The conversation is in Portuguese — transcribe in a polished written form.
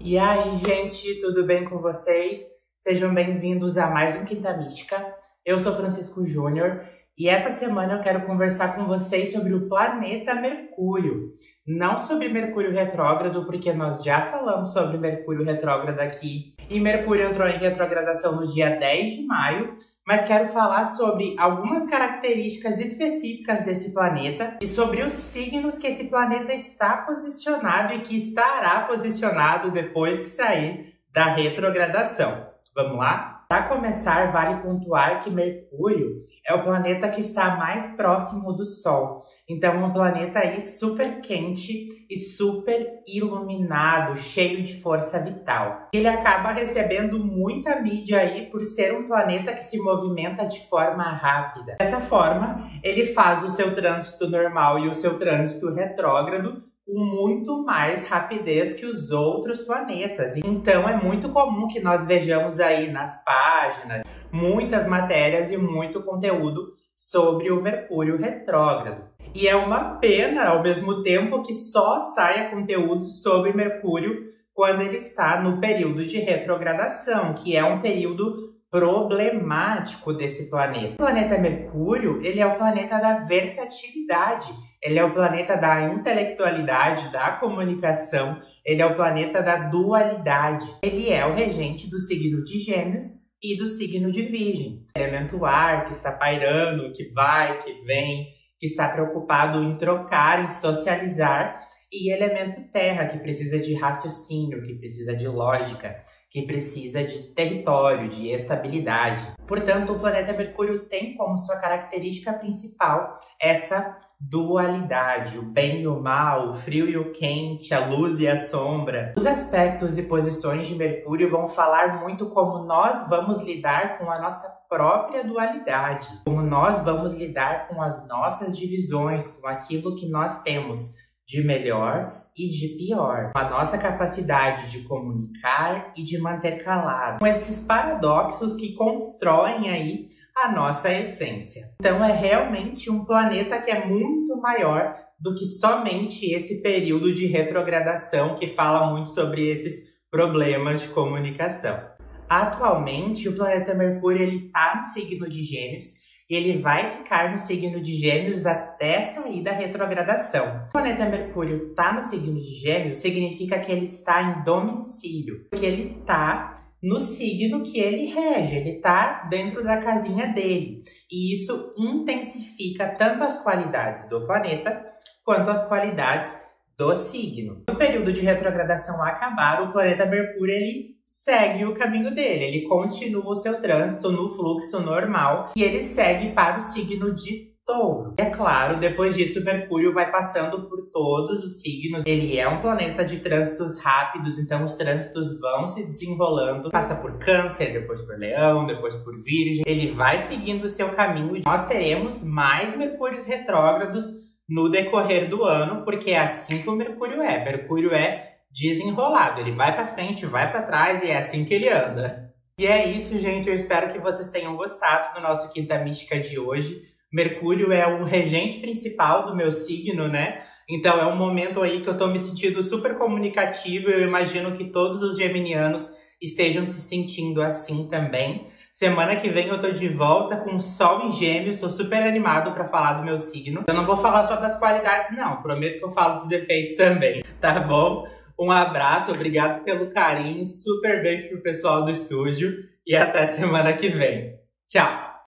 E aí, gente, tudo bem com vocês? Sejam bem-vindos a mais um Quinta Mística. Eu sou Francisco Júnior e essa semana eu quero conversar com vocês sobre o planeta Mercúrio. Não sobre Mercúrio retrógrado, porque nós já falamos sobre Mercúrio retrógrado aqui. E Mercúrio entrou em retrogradação no dia 10 de maio, mas quero falar sobre algumas características específicas desse planeta e sobre os signos que esse planeta está posicionado e que estará posicionado depois que sair da retrogradação. Vamos lá? Para começar, vale pontuar que Mercúrio é o planeta que está mais próximo do Sol. Então, é um planeta aí super quente e super iluminado, cheio de força vital. Ele acaba recebendo muita mídia aí por ser um planeta que se movimenta de forma rápida. Dessa forma, ele faz o seu trânsito normal e o seu trânsito retrógrado com muito mais rapidez que os outros planetas. Então é muito comum que nós vejamos aí nas páginas muitas matérias e muito conteúdo sobre o Mercúrio retrógrado. E é uma pena, ao mesmo tempo, que só saia conteúdo sobre Mercúrio quando ele está no período de retrogradação, que é um período problemático desse planeta. O planeta Mercúrio, ele é o planeta da versatilidade. Ele é o planeta da intelectualidade, da comunicação. Ele é o planeta da dualidade. Ele é o regente do signo de Gêmeos e do signo de Virgem. Elemento ar, que está pairando, que vai, que vem, que está preocupado em trocar, em socializar. E elemento terra, que precisa de raciocínio, que precisa de lógica, que precisa de território, de estabilidade. Portanto, o planeta Mercúrio tem como sua característica principal essa dualidade, o bem e o mal, o frio e o quente, a luz e a sombra. Os aspectos e posições de Mercúrio vão falar muito como nós vamos lidar com a nossa própria dualidade, como nós vamos lidar com as nossas divisões, com aquilo que nós temos de melhor e de pior, com a nossa capacidade de comunicar e de manter calado, com esses paradoxos que constroem aí a nossa essência. Então é realmente um planeta que é muito maior do que somente esse período de retrogradação que fala muito sobre esses problemas de comunicação. Atualmente, o planeta Mercúrio está no signo de Gêmeos. Ele vai ficar no signo de Gêmeos até sair da retrogradação. O planeta Mercúrio está no signo de Gêmeos significa que ele está em domicílio, porque ele está no signo que ele rege, ele está dentro da casinha dele. E isso intensifica tanto as qualidades do planeta quanto as qualidades do signo. No período de retrogradação acabar, o planeta Mercúrio ele segue o caminho dele, ele continua o seu trânsito no fluxo normal e ele segue para o signo de Touro. É claro, depois disso Mercúrio vai passando por todos os signos. Ele é um planeta de trânsitos rápidos, então os trânsitos vão se desenrolando. Passa por Câncer, depois por Leão, depois por Virgem. Ele vai seguindo o seu caminho. Nós teremos mais Mercúrios retrógrados no decorrer do ano, porque é assim que o Mercúrio é. Mercúrio é desenrolado, ele vai pra frente, vai pra trás e é assim que ele anda. E é isso, gente, eu espero que vocês tenham gostado do nosso Quinta Mística de hoje. Mercúrio é o regente principal do meu signo, né? Então é um momento aí que eu tô me sentindo super comunicativo e eu imagino que todos os geminianos estejam se sentindo assim também. Semana que vem eu tô de volta com o Sol em Gêmeos, tô super animado pra falar do meu signo. Eu não vou falar só das qualidades não, prometo que eu falo dos defeitos também, tá bom? Um abraço, obrigado pelo carinho, super beijo pro pessoal do estúdio e até semana que vem. Tchau!